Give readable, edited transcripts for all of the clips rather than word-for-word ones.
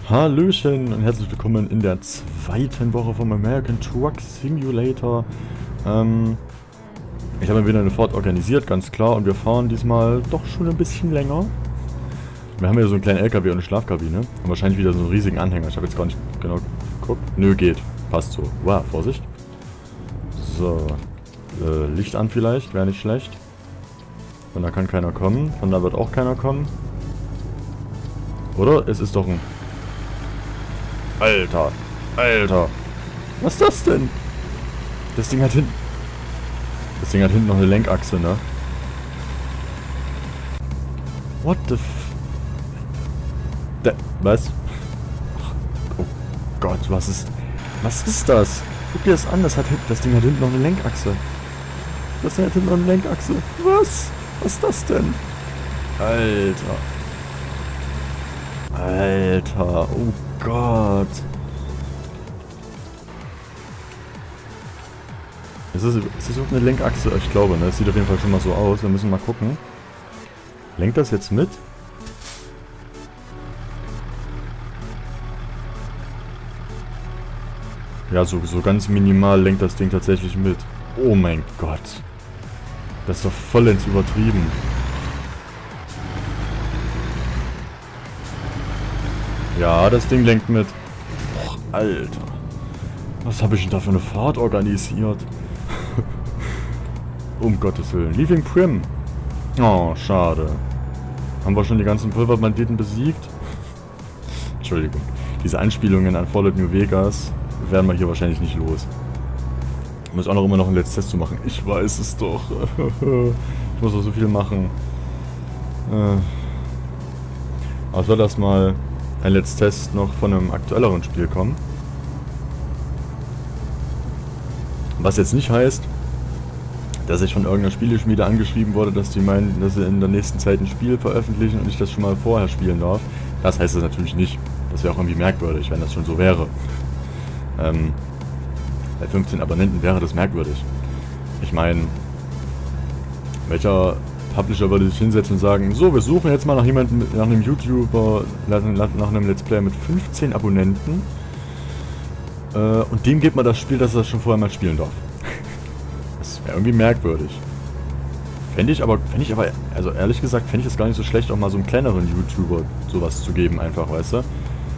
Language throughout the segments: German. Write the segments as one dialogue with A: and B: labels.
A: Hallöchen und herzlich willkommen in der zweiten Woche vom American Truck Simulator. Ich habe mir wieder eine Fahrt organisiert, ganz klar, und wir fahren diesmal doch schon ein bisschen länger. Wir haben hier so einen kleinen LKW und eine Schlafkabine und wahrscheinlich wieder so einen riesigen Anhänger. Ich habe jetzt gar nicht genau geguckt. Nö, geht. Passt so. Wow, Vorsicht. So. Licht an vielleicht, wäre nicht schlecht. Von da kann keiner kommen, von da wird auch keiner kommen. Oder? Es ist doch ein... Alter! Alter! Was ist das denn? Das Ding hat hinten... Das Ding hat hinten noch eine Lenkachse, ne? What the f... Was? Oh Gott, was ist... Was ist das? Guck dir das an, das Ding hat hinten noch eine Lenkachse. Das Ding hat hinten noch eine Lenkachse. Was? Was ist das denn? Alter. Alter, oh Gott. Ist das überhaupt eine Lenkachse? Ich glaube, ne? Das sieht auf jeden Fall schon mal so aus. Wir müssen mal gucken. Lenkt das jetzt mit? Ja, so ganz minimal lenkt das Ding tatsächlich mit. Oh mein Gott. Das ist doch vollends übertrieben. Ja, das Ding lenkt mit. Och, Alter. Was habe ich denn da für eine Fahrt organisiert? Um Gottes Willen. Leaving Prim. Oh, schade. Haben wir schon die ganzen Pulverbanditen besiegt? Entschuldigung. Diese Anspielungen an Fallout New Vegas werden wir hier wahrscheinlich nicht los. Ich muss auch noch immer noch einen Let's Test zu machen. Ich weiß es doch. Ich muss auch so viel machen. Aber soll das mal ein Let's Test noch von einem aktuelleren Spiel kommen. Was jetzt nicht heißt, dass ich von irgendeiner Spieleschmiede angeschrieben wurde, dass die meinen, dass sie in der nächsten Zeit ein Spiel veröffentlichen und ich das schon mal vorher spielen darf. Das heißt es natürlich nicht. Das wäre auch irgendwie merkwürdig, wenn das schon so wäre. Bei 15 Abonnenten wäre das merkwürdig. Ich meine, welcher Publisher würde sich hinsetzen und sagen, so, wir suchen jetzt mal nach jemandem, nach einem YouTuber, nach einem Let's Player mit 15 Abonnenten und dem gibt man das Spiel, dass er das schon vorher mal spielen darf. Das wäre irgendwie merkwürdig. Fände ich aber, also ehrlich gesagt, fände ich es gar nicht so schlecht, auch mal so einem kleineren YouTuber sowas zu geben, einfach, weißt du?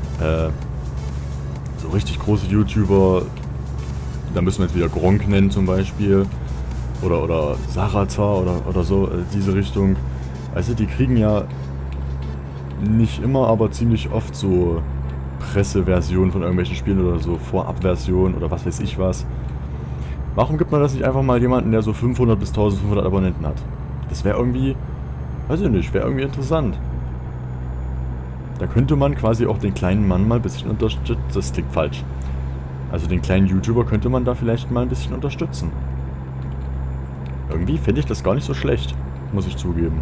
A: So richtig große YouTuber, da müssen wir jetzt wieder Gronk nennen zum Beispiel. Oder Sarazar oder so, diese Richtung. Weißt du, die kriegen ja nicht immer, aber ziemlich oft so Presseversionen von irgendwelchen Spielen oder so Vorabversionen oder was weiß ich was. Warum gibt man das nicht einfach mal jemanden, der so 500 bis 1500 Abonnenten hat? Das wäre irgendwie, weiß ich nicht, wäre irgendwie interessant. Da könnte man quasi auch den kleinen Mann mal ein bisschen unterstützen. Das klingt falsch. Also den kleinen YouTuber könnte man da vielleicht mal ein bisschen unterstützen. Irgendwie finde ich das gar nicht so schlecht, muss ich zugeben.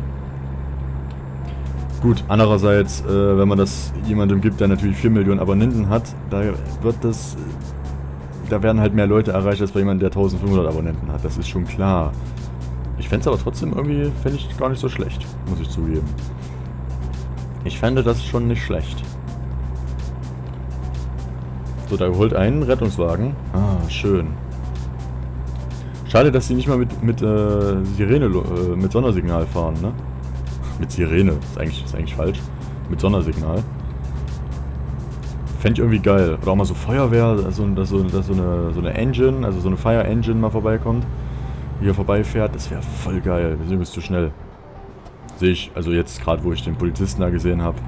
A: Gut, andererseits, wenn man das jemandem gibt, der natürlich 4 Millionen Abonnenten hat, da werden halt mehr Leute erreicht, als bei jemandem, der 1500 Abonnenten hat. Das ist schon klar. Ich fände es aber trotzdem irgendwie, fände ich gar nicht so schlecht, muss ich zugeben. Ich fände das schon nicht schlecht. So, da holt einen Rettungswagen. Ah, schön. Schade, dass sie nicht mal mit Sirene, mit Sondersignal fahren, ne? Mit Sirene, ist eigentlich falsch. Mit Sondersignal. Fände ich irgendwie geil. Oder auch mal so Feuerwehr, dass so eine Engine, also so eine Fire Engine mal vorbeikommt. Die hier vorbeifährt, das wäre voll geil. Wir sind übrigens zu schnell. Sehe ich, also jetzt gerade, wo ich den Polizisten da gesehen habe.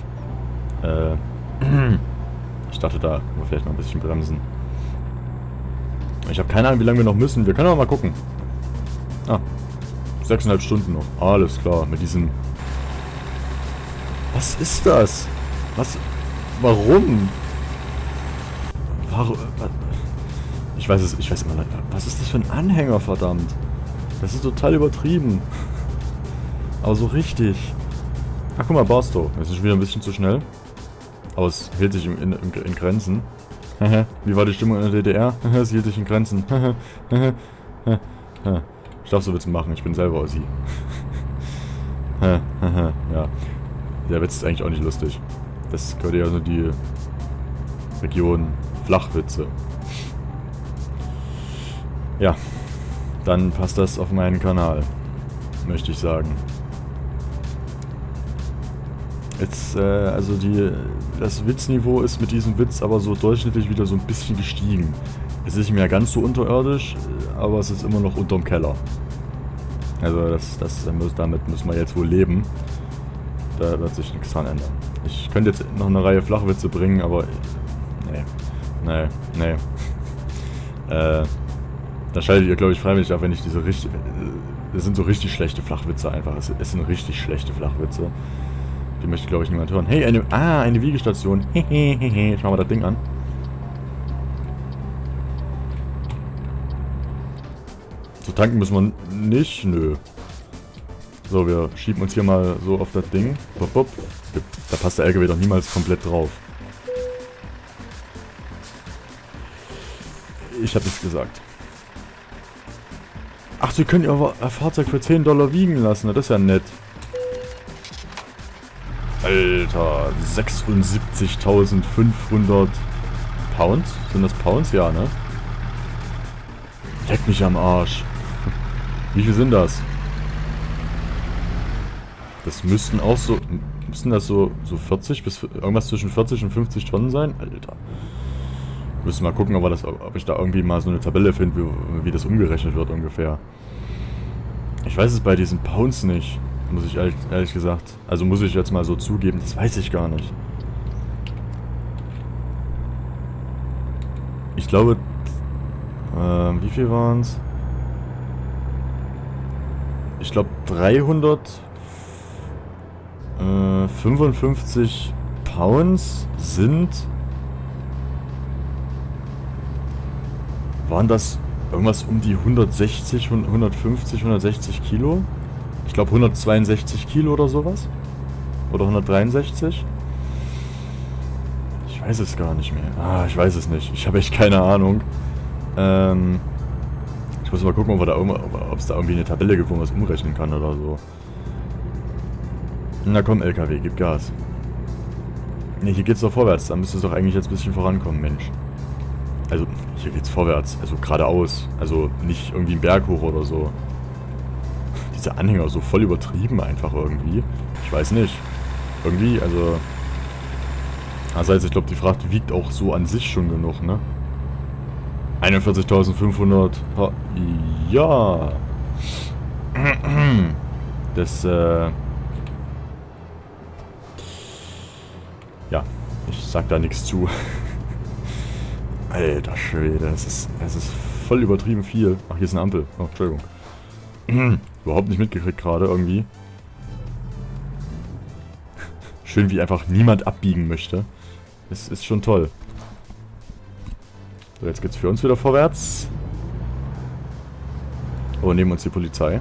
A: Ich dachte, da können wir vielleicht noch ein bisschen bremsen. Ich habe keine Ahnung, wie lange wir noch müssen. Wir können aber mal gucken. Ah, 6,5 Stunden noch. Alles klar, mit diesem... Was ist das? Was? Warum? Ich weiß immer nicht. Was ist das für ein Anhänger, verdammt? Das ist total übertrieben. Aber so richtig. Ach, guck mal, Barstow. Wir sind schon wieder ein bisschen zu schnell. Aber es hält sich in Grenzen. Wie war die Stimmung in der DDR? Es hielt sich in Grenzen. Ich darf so Witze machen, ich bin selber Ossi. Ja. Der Witz ist eigentlich auch nicht lustig. Das gehört ja so die Region Flachwitze. Ja, dann passt das auf meinen Kanal, möchte ich sagen. Jetzt, also das Witzniveau ist mit diesem Witz aber so durchschnittlich wieder so ein bisschen gestiegen. Es ist nicht mehr ganz so unterirdisch, aber es ist immer noch unterm Keller. Also damit müssen wir jetzt wohl leben. Da wird sich nichts dran ändern. Ich könnte jetzt noch eine Reihe Flachwitze bringen, aber nee. Da schaltet ihr, glaube ich, freiwillig ab, wenn ich diese richtig... Das sind so richtig schlechte Flachwitze einfach. Es sind richtig schlechte Flachwitze. Die möchte, glaube ich, niemand hören. Hey, eine Wiegestation. Hehehehe. Schauen wir das Ding an. So tanken müssen wir nicht. Nö. So, wir schieben uns hier mal so auf das Ding. Bop, bop. Da passt der LKW doch niemals komplett drauf. Ich habe nichts gesagt. Ach, Sie können Ihr Fahrzeug für $10 wiegen lassen. Das ist ja nett. Alter, 76.500 Pounds? Sind das Pounds? Ja, ne? Leck mich am Arsch. Wie viel sind das? Das müssten auch so... Müssten das so 40 bis... Irgendwas zwischen 40 und 50 Tonnen sein? Alter. Müssen wir mal gucken, ob ich da irgendwie mal so eine Tabelle finde, wie das umgerechnet wird ungefähr. Ich weiß es bei diesen Pounds nicht. Muss ich ehrlich gesagt. Also muss ich jetzt mal so zugeben, das weiß ich gar nicht. Ich glaube... wie viel waren es? Ich glaube 355 Pounds sind... Waren das irgendwas um die 160, 150, 160 Kilo? Ich glaube 162 Kilo oder sowas. Oder 163. Ich weiß es gar nicht mehr. Ich weiß es nicht. Ich habe echt keine Ahnung. Ich muss mal gucken, ob es da irgendwie eine Tabelle gibt, wo man es umrechnen kann oder so. Na komm, LKW, gib Gas. Ne, hier geht's doch vorwärts. Da müsste es doch eigentlich jetzt ein bisschen vorankommen, Mensch. Also, hier geht's vorwärts. Also geradeaus. Also nicht irgendwie einen Berg hoch oder so. Diese Anhänger so voll übertrieben einfach irgendwie. Ich weiß nicht. Irgendwie, also... Andererseits, ich glaube, die Fracht wiegt auch so an sich schon genug, ne? 41.500... Ja! Das, ja, ich sag da nichts zu. Alter Schwede, es ist voll übertrieben viel. Ach, hier ist eine Ampel. Oh, Entschuldigung. Überhaupt nicht mitgekriegt gerade irgendwie. Schön, wie einfach niemand abbiegen möchte. Das ist schon toll. So, jetzt geht's für uns wieder vorwärts. Oh, neben uns die Polizei.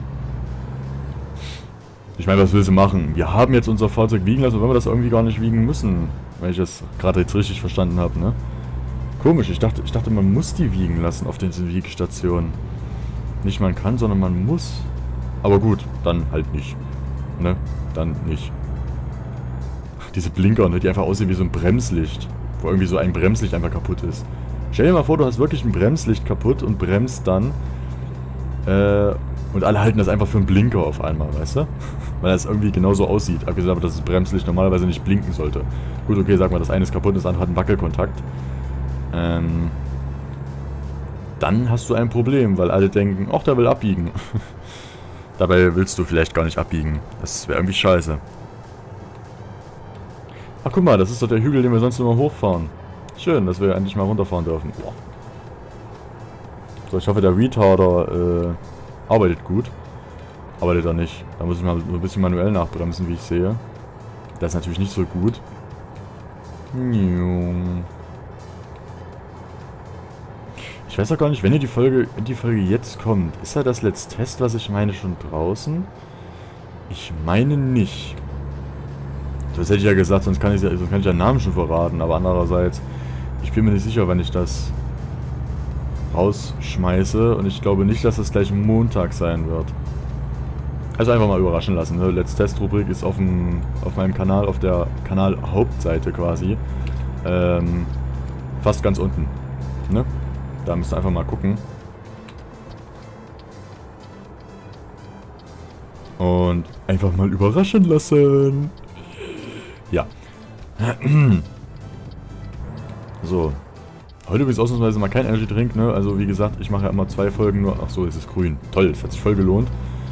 A: Ich meine, was will sie machen? Wir haben jetzt unser Fahrzeug wiegen lassen, wenn wir das irgendwie gar nicht wiegen müssen. Wenn ich das gerade jetzt richtig verstanden habe, ne? Komisch, ich dachte, man muss die wiegen lassen auf den Wiegestationen. Nicht man kann, sondern man muss. Aber gut, dann halt nicht. Ne? Dann nicht. Diese Blinker, ne, die einfach aussehen wie so ein Bremslicht. Wo irgendwie so ein Bremslicht einfach kaputt ist. Stell dir mal vor, du hast wirklich ein Bremslicht kaputt und bremst dann. Und alle halten das einfach für einen Blinker auf einmal, weißt du? Weil das irgendwie genauso aussieht. Abgesehen davon, dass das Bremslicht normalerweise nicht blinken sollte. Gut, okay, sag mal, das eine ist kaputt, das andere hat einen Wackelkontakt. Dann hast du ein Problem, weil alle denken, ach, der will abbiegen. Dabei willst du vielleicht gar nicht abbiegen. Das wäre irgendwie scheiße. Ach, guck mal, das ist doch der Hügel, den wir sonst immer hochfahren. Schön, dass wir endlich mal runterfahren dürfen. Boah. So, ich hoffe, der Retarder arbeitet gut. Arbeitet er nicht. Da muss ich mal so ein bisschen manuell nachbremsen, wie ich sehe. Das ist natürlich nicht so gut. Ich weiß auch gar nicht, wenn die Folge jetzt kommt, ist ja das Let's Test, was ich meine, schon draußen? Ich meine nicht. Das hätte ich ja gesagt, sonst kann ich den Namen schon verraten, aber andererseits, ich bin mir nicht sicher, wenn ich das rausschmeiße und ich glaube nicht, dass das gleich Montag sein wird. Also einfach mal überraschen lassen. Ne? Let's Test Rubrik ist auf meinem Kanal, auf der Kanal-Hauptseite quasi. Fast ganz unten. Ne? Da müsst ihr einfach mal gucken. Und einfach mal überraschen lassen. Ja. So. Heute übrigens ausnahmsweise mal kein Energy Drink, ne? Also wie gesagt, ich mache ja immer 2 Folgen nur. Achso, es ist grün. Toll, das hat sich voll gelohnt.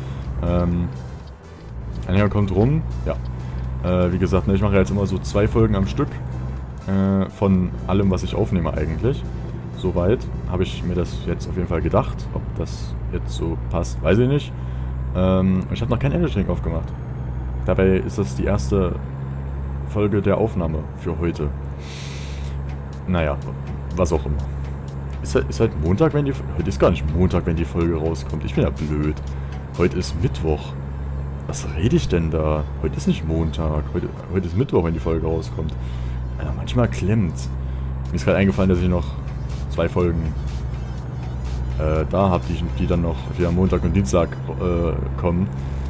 A: Anhänger kommt rum. Ja. Wie gesagt, ne, ich mache ja jetzt immer so 2 Folgen am Stück. Von allem, was ich aufnehme eigentlich. Soweit habe ich mir das jetzt auf jeden Fall gedacht. Ob das jetzt so passt, weiß ich nicht. Ich habe noch keinen Energy Drink aufgemacht. Dabei ist das die erste Folge der Aufnahme für heute. Naja, was auch immer. Ist halt Montag, wenn die... Heute ist gar nicht Montag, wenn die Folge rauskommt. Ich bin ja blöd. Heute ist Mittwoch. Was rede ich denn da? Heute ist nicht Montag. Heute ist Mittwoch, wenn die Folge rauskommt. Ja, manchmal klemmt's. Mir ist gerade eingefallen, dass ich noch 2 Folgen da habe, die dann noch für Montag und Dienstag kommen.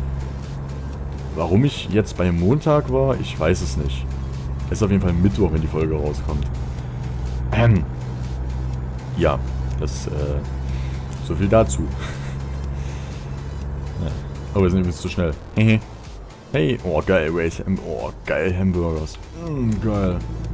A: Warum ich jetzt bei Montag war, ich weiß es nicht. Es ist auf jeden Fall Mittwoch, wenn die Folge rauskommt. Ja, das, so viel dazu. Ja. Oh, wir sind übrigens zu schnell. Hey, oh geil, oh geil, Hamburgers. Geil.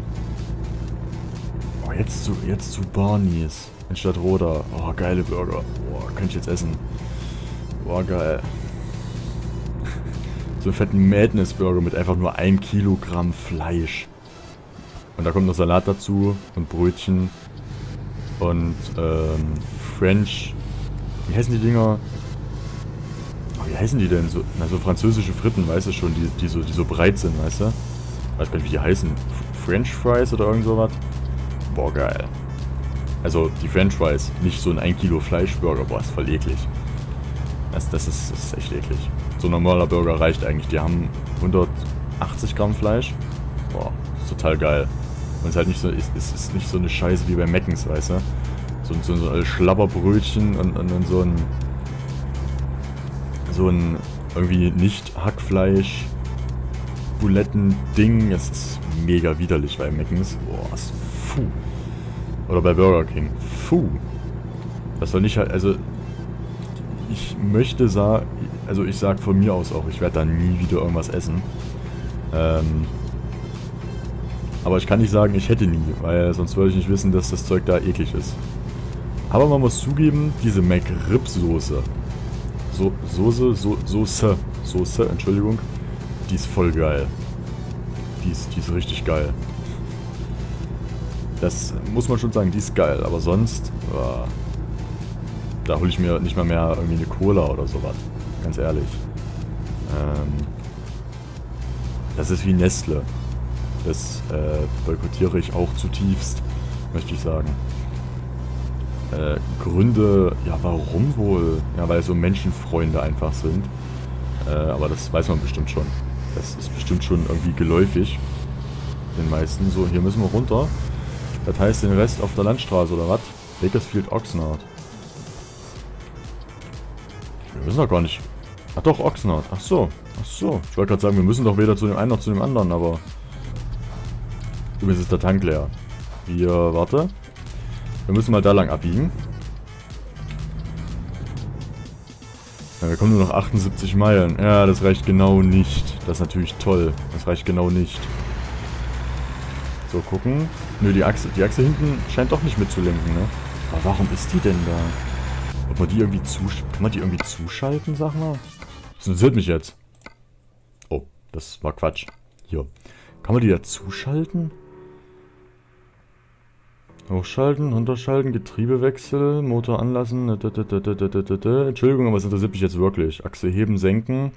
A: Oh, jetzt zu Barneys. Anstatt Roda. Oh, geile Burger. Oh, könnte ich jetzt essen. Oh, geil. So einen fetten Madness-Burger mit einfach nur 1 Kilogramm Fleisch. Und da kommt noch Salat dazu und Brötchen. Und, French. Wie heißen die Dinger? Oh, wie heißen die denn? So, na, so französische Fritten, weißt du schon, die so breit sind, weißt du? Weiß gar nicht, wie die heißen. French Fries oder irgend sowas? Boah, geil. Also die French Fries, nicht so ein 1 Kilo Fleischburger, boah, ist voll eklig. Das ist echt eklig. So ein normaler Burger reicht eigentlich. Die haben 180 Gramm Fleisch. Boah, ist total geil. Und es ist halt nicht so, ist nicht so eine Scheiße wie bei Meckens, weißt du? So ein Schlabberbrötchen und so ein irgendwie nicht Hackfleisch Buletten-Ding. Es ist mega widerlich bei Meckens. Boah, ist puh. Oder bei Burger King. Puh. Das soll nicht halt, also ich möchte sagen, also ich sag von mir aus auch, ich werde da nie wieder irgendwas essen. Aber ich kann nicht sagen, ich hätte nie, weil sonst würde ich nicht wissen, dass das Zeug da eklig ist. Aber man muss zugeben, diese McRib-Soße, Soße, Entschuldigung, die ist voll geil. Die ist richtig geil. Das muss man schon sagen, die ist geil, aber sonst, da hole ich mir nicht mal mehr irgendwie eine Cola oder sowas, ganz ehrlich. Das ist wie Nestle. Das boykottiere ich auch zutiefst, möchte ich sagen. Gründe, ja warum wohl? Ja, weil so Menschenfreunde einfach sind. Aber das weiß man bestimmt schon. Das ist bestimmt schon irgendwie geläufig. Den meisten. So, hier müssen wir runter. Das heißt den Rest auf der Landstraße oder was? Bakersfield Oxnard. Wir müssen doch gar nicht... Ach doch, Oxnard. Ach so. Ich wollte gerade sagen, wir müssen doch weder zu dem einen noch zu dem anderen, aber... Übrigens ist der Tank leer. Wir, warte. Wir müssen mal da lang abbiegen. Ja, wir kommen nur noch 78 Meilen. Ja, das reicht genau nicht. Das ist natürlich toll. Das reicht genau nicht. So, gucken. Nö, die Achse hinten scheint doch nicht mitzulenken, ne? Aber warum ist die denn da? Ob man die irgendwie kann man die irgendwie zuschalten, sag mal? Das interessiert mich jetzt. Oh, das war Quatsch. Hier. Kann man die da zuschalten? Hochschalten, runterschalten, Getriebewechsel, Motor anlassen. Entschuldigung, aber es interessiert mich jetzt wirklich. Achse heben, senken.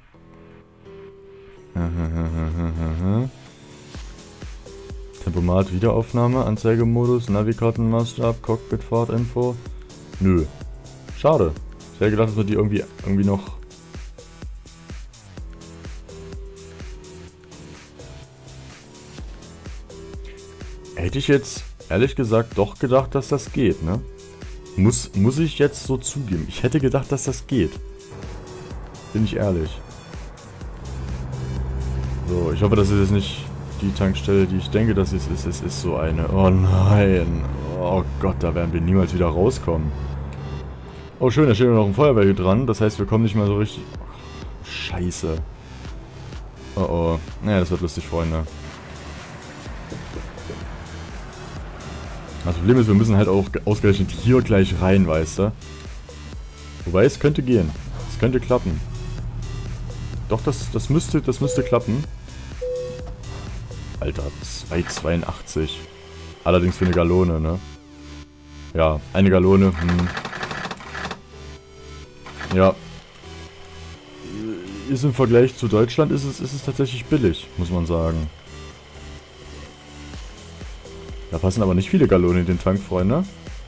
A: Tempomat, Wiederaufnahme, Anzeigemodus, Navikartenmaßstab, Cockpit, Fahrtinfo. Nö. Schade. Ich hätte gedacht, dass wir die irgendwie noch... Hätte ich jetzt... ehrlich gesagt doch gedacht, dass das geht, ne? Muss ich jetzt so zugeben. Ich hätte gedacht, dass das geht. Bin ich ehrlich. So, ich hoffe, das ist jetzt nicht die Tankstelle, die ich denke, dass es ist. Es ist so eine. Oh nein. Oh Gott, da werden wir niemals wieder rauskommen. Oh schön, da steht noch ein Feuerwehr dran. Das heißt, wir kommen nicht mal so richtig... Oh, Scheiße. Oh oh. Naja, das wird lustig, Freunde. Das Problem ist, wir müssen halt auch ausgerechnet hier gleich rein, weißt du? Wobei, es könnte gehen. Es könnte klappen. Doch, das müsste klappen. Alter, 2,82. Allerdings für eine Gallone, ne? Ja, eine Gallone. Ja. Ist im Vergleich zu Deutschland ist es tatsächlich billig, muss man sagen. Da passen aber nicht viele Gallonen in den Tank, Freunde.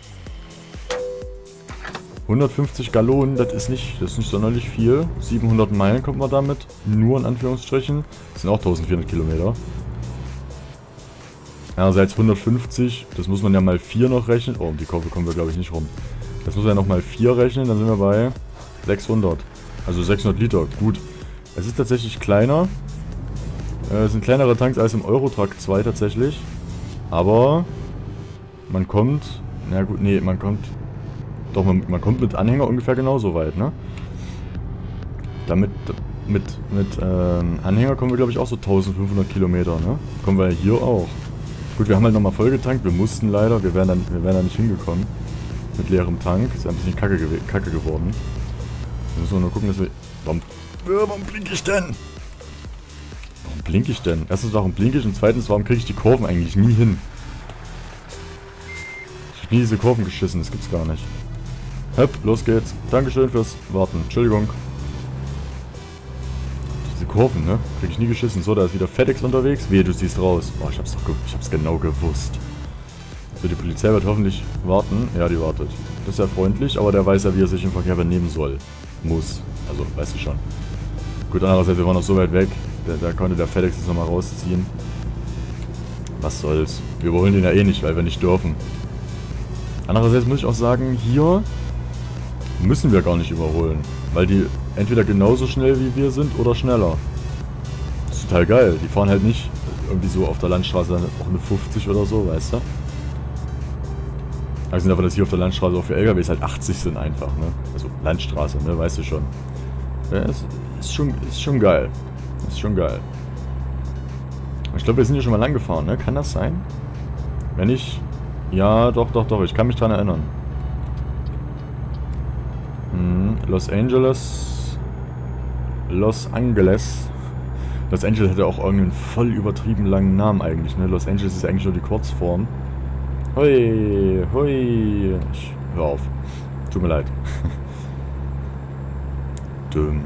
A: 150 Gallonen, das ist nicht sonderlich viel. 700 Meilen kommt man damit. Nur in Anführungsstrichen. Das sind auch 1400 Kilometer. Einerseits 150, das muss man ja mal 4 noch rechnen. Oh, um die Kurve kommen wir glaube ich nicht rum. Das muss man ja noch mal 4 rechnen, dann sind wir bei 600. Also 600 Liter, gut. Es ist tatsächlich kleiner. Es sind kleinere Tanks als im Eurotruck 2 tatsächlich. Aber man kommt... Na gut, nee, man kommt... Doch, man kommt mit Anhänger ungefähr genauso weit, ne? Damit, mit Anhänger kommen wir, glaube ich, auch so 1500 Kilometer, ne? Kommen wir hier auch. Gut, wir haben halt nochmal vollgetankt, wir mussten leider, wir wären da nicht hingekommen. Mit leerem Tank, ist ein bisschen kacke geworden. Da müssen wir nur gucken, dass wir... Warum blinke ich denn? Warum blinke ich denn? Erstens, warum blinke ich und zweitens, warum kriege ich die Kurven eigentlich nie hin? Ich habe nie diese Kurven geschissen, das gibt's gar nicht. Hopp, los geht's. Dankeschön fürs Warten. Entschuldigung. Diese Kurven, ne? Krieg ich nie geschissen. So, da ist wieder FedEx unterwegs. Wehe, du siehst raus. Oh, ich hab's genau gewusst. So, die Polizei wird hoffentlich warten. Ja, die wartet. Das ist ja freundlich, aber der weiß ja, wie er sich im Verkehr benehmen soll. Muss. Also, weißt du schon. Gut, andererseits, wir waren noch so weit weg. Da konnte der FedEx jetzt nochmal rausziehen. Was soll's. Wir überholen den ja eh nicht, weil wir nicht dürfen. Andererseits muss ich auch sagen, hier müssen wir gar nicht überholen. Weil die entweder genauso schnell wie wir sind oder schneller. Das ist total geil. Die fahren halt nicht irgendwie so auf der Landstraße auch eine 50 oder so, weißt du? Also davon, dass hier auf der Landstraße auch für LKWs halt 80 sind einfach, ne? Also Landstraße, ne? Weißt du schon. Ja, ist schon geil. Ist schon geil. Ich glaube, wir sind hier schon mal lang gefahren, ne? Kann das sein? Wenn ich... Ja, doch. Ich kann mich dran erinnern. Los Angeles. Los Angeles hat ja auch irgendeinen voll übertrieben langen Namen eigentlich, ne? Los Angeles ist ja eigentlich nur die Kurzform. Hui, hui. Hör auf. Tut mir leid. Dumm.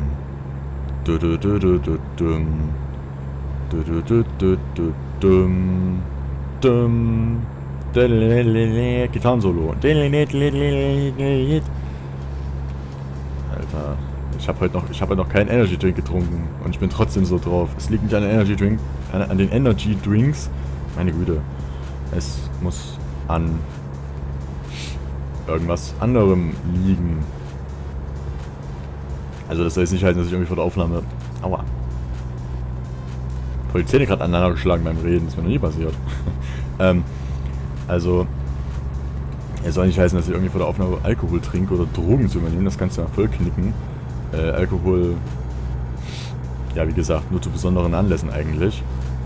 A: Dumm. Gitarrensolo. Alter, ich habe heute noch keinen Energy Drink getrunken und ich bin trotzdem so drauf. Es liegt nicht an den Energy Drink, an den Energy Drinks. Meine Güte. Es muss an irgendwas anderem liegen. Also das soll jetzt nicht heißen, dass ich irgendwie vor der Aufnahme... Aua. Voll die Zähne gerade aneinander geschlagen beim Reden. Das ist mir noch nie passiert. Also... Es soll nicht heißen, dass ich irgendwie vor der Aufnahme Alkohol trinke oder Drogen zu übernehmen. Das kannst du ja voll knicken. Alkohol... Ja, wie gesagt, nur zu besonderen Anlässen eigentlich.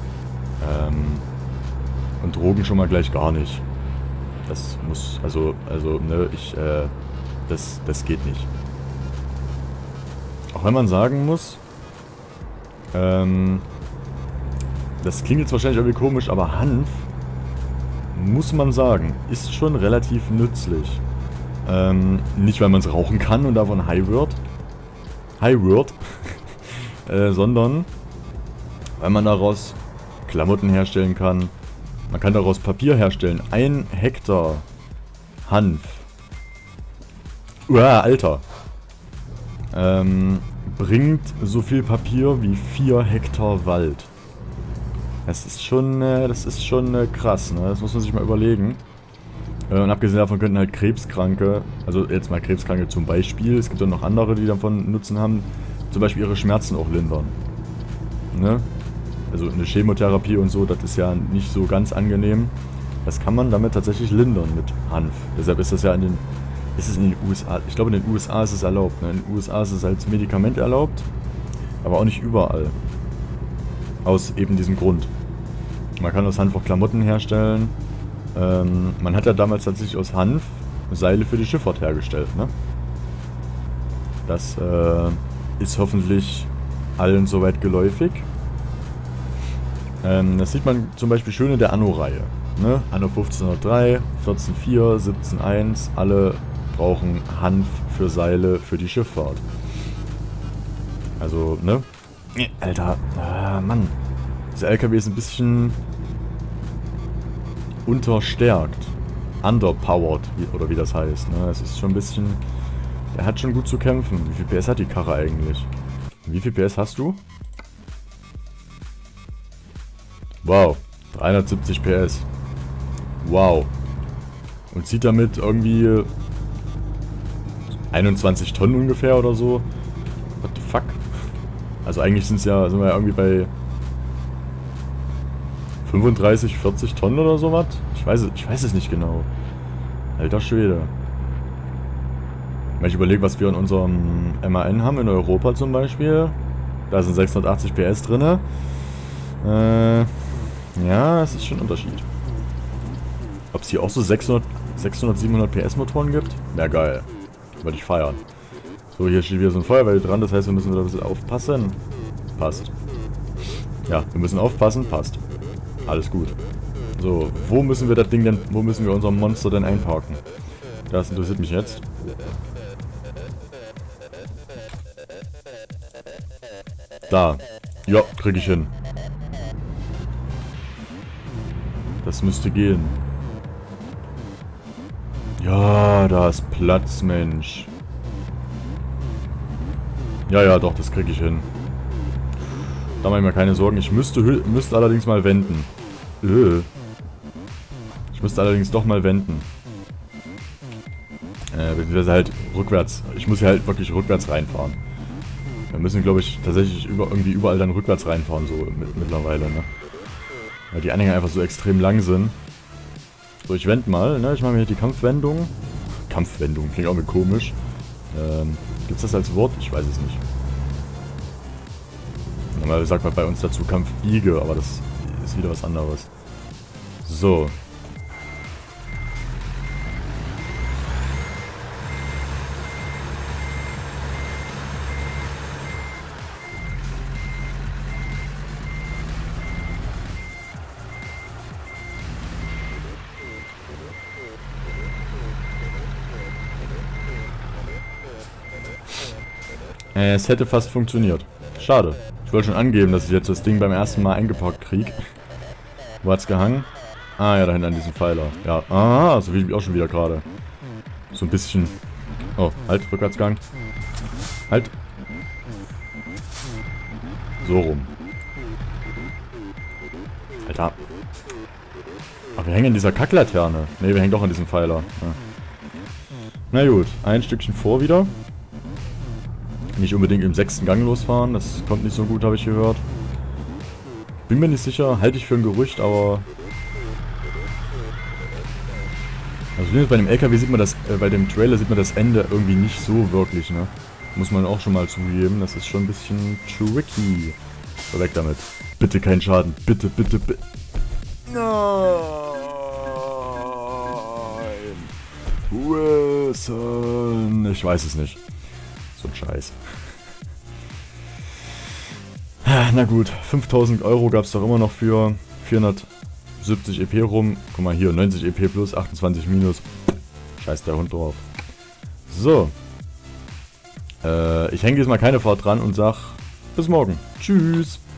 A: Und Drogen schon mal gleich gar nicht. Das muss... Also, ne, das geht nicht. Auch wenn man sagen muss, das klingt jetzt wahrscheinlich irgendwie komisch, aber Hanf, muss man sagen, ist schon relativ nützlich. Nicht, weil man es rauchen kann und davon high wird, sondern weil man daraus Klamotten herstellen kann. Man kann daraus Papier herstellen. 1 Hektar Hanf. Uah, Alter. Bringt so viel Papier wie 4 Hektar Wald. Das ist schon krass, ne? Das muss man sich mal überlegen. Und abgesehen davon könnten halt Krebskranke, also jetzt mal Krebskranke zum Beispiel, es gibt auch noch andere, die davon Nutzen haben, zum Beispiel ihre Schmerzen auch lindern. Ne? also eine Chemotherapie und so, das ist ja nicht so ganz angenehm. Das kann man damit tatsächlich lindern mit Hanf. Deshalb ist das ja in den USA, ich glaube in den USA ist es erlaubt. Ne? In den USA ist es als Medikament erlaubt, aber auch nicht überall. Aus eben diesem Grund. Man kann aus Hanf auch Klamotten herstellen. Man hat ja damals tatsächlich aus Hanf Seile für die Schifffahrt hergestellt. Ne? Das ist hoffentlich allen soweit geläufig. Das sieht man zum Beispiel schön in der Anno-Reihe. Ne? Anno 1503, 14.4, 17.1, alle brauchen Hanf für Seile für die Schifffahrt. Also, ne? Alter, Mann. Dieser LKW ist ein bisschen unterstärkt. Underpowered, oder wie das heißt. Ne? Es ist schon ein bisschen... Er hat schon gut zu kämpfen. Wie viel PS hat die Karre eigentlich? Wie viel PS hast du? Wow, 370 PS. Wow. Und zieht damit irgendwie 21 Tonnen ungefähr oder so. What the fuck? Also eigentlich sind wir ja irgendwie bei 35, 40 Tonnen oder sowas. Ich weiß es nicht genau. Alter Schwede. Wenn ich überlege, was wir in unserem MAN haben, in Europa zum Beispiel. Da sind 680 PS drin. Ja, es ist schon ein Unterschied. Ob es hier auch so 600, 700 PS Motoren gibt? Wäre geil. Würde ich feiern. So, hier steht wieder so ein Feuerwehr dran, das heißt, wir müssen da ein bisschen aufpassen. Passt. Ja, wir müssen aufpassen, passt. Alles gut. So, wo müssen wir das Ding denn, wo müssen wir unser Monster denn einparken? Das interessiert mich jetzt. Da. Ja, krieg ich hin. Das müsste gehen. Ja, da ist Platz, Mensch. Ja, doch, das kriege ich hin. Da mache ich mir keine Sorgen. Ich müsste allerdings mal wenden. Ich müsste allerdings doch mal wenden. Beziehungsweise halt rückwärts. Ich muss hier halt wirklich rückwärts reinfahren. Wir müssen, glaube ich, tatsächlich irgendwie überall dann rückwärts reinfahren, so mittlerweile, ne? Weil die Anhänger einfach so extrem lang sind. So, ich wende mal, ne? Ich mache mir hier die Kampfwendung. Kampfwendung, klingt auch mir komisch. Gibt's das als Wort? Ich weiß es nicht. Normal sagt man bei uns dazu Kampfbiege, aber das ist wieder was anderes. So. Es hätte fast funktioniert. Schade. Ich wollte schon angeben, dass ich jetzt das Ding beim ersten Mal eingepackt kriege. Wo hat's gehangen? Ah ja, da hinten an diesem Pfeiler. Ja, ah, so wie ich auch schon wieder gerade. So ein bisschen. Oh, halt, Rückwärtsgang. Halt. So rum. Alter. Ach, wir hängen in dieser Kacklaterne. Ne, wir hängen doch an diesem Pfeiler. Ja. Na gut, ein Stückchen vor wieder. Nicht unbedingt im 6. Gang losfahren, das kommt nicht so gut, habe ich gehört. Bin mir nicht sicher, halte ich für ein Gerücht, aber... Also bei dem LKW sieht man das, bei dem Trailer sieht man das Ende irgendwie nicht so wirklich, ne? Muss man auch schon mal zugeben, das ist schon ein bisschen tricky. So, weg damit. Bitte kein Schaden, bitte, bitte, bitte. Nein! Wilson! Ich weiß es nicht. So ein Scheiß. Na gut, 5000 Euro gab es doch immer noch für 470 EP rum. Guck mal hier, 90 EP plus, 28 minus. Scheiß der Hund drauf. So. Ich hänge diesmal keine Fahrt dran und sag bis morgen. Tschüss.